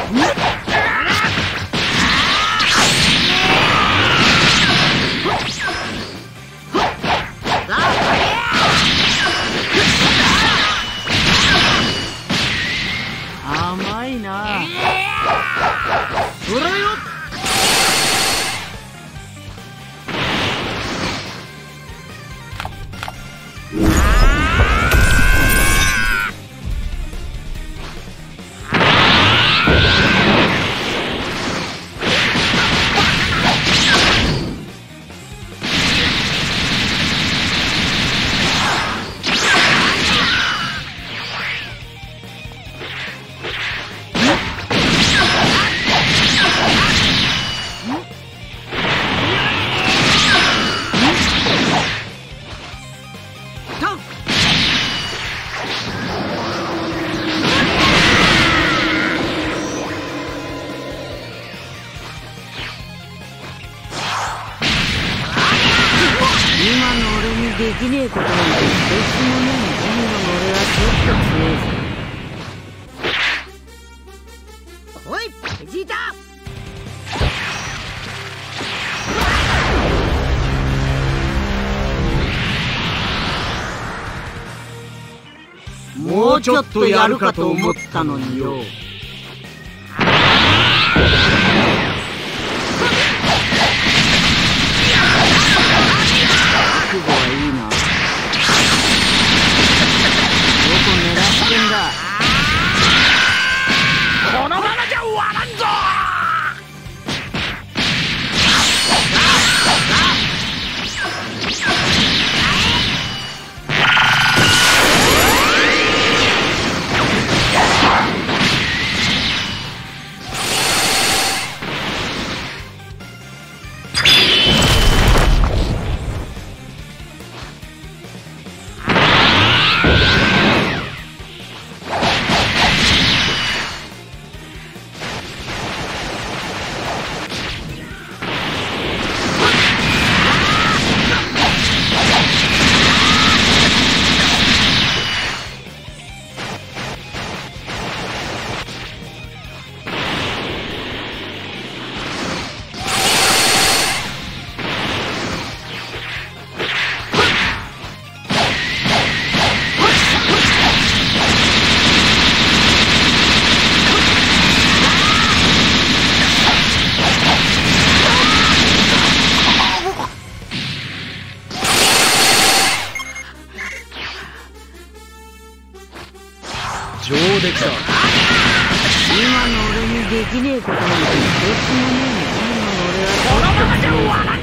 甘いな。それよ。できねえことなんて一つもねえ。君の俺はちょっと強いぞ。おい、ベジータ。もうちょっとやるかと思ったのによ。覚悟はいいな。どこ狙ってんだ。このままじゃ終わらんぞ。上出来だ。今の俺にできねえことなんて一つもねえ。今の俺はこのままじゃ終わらない。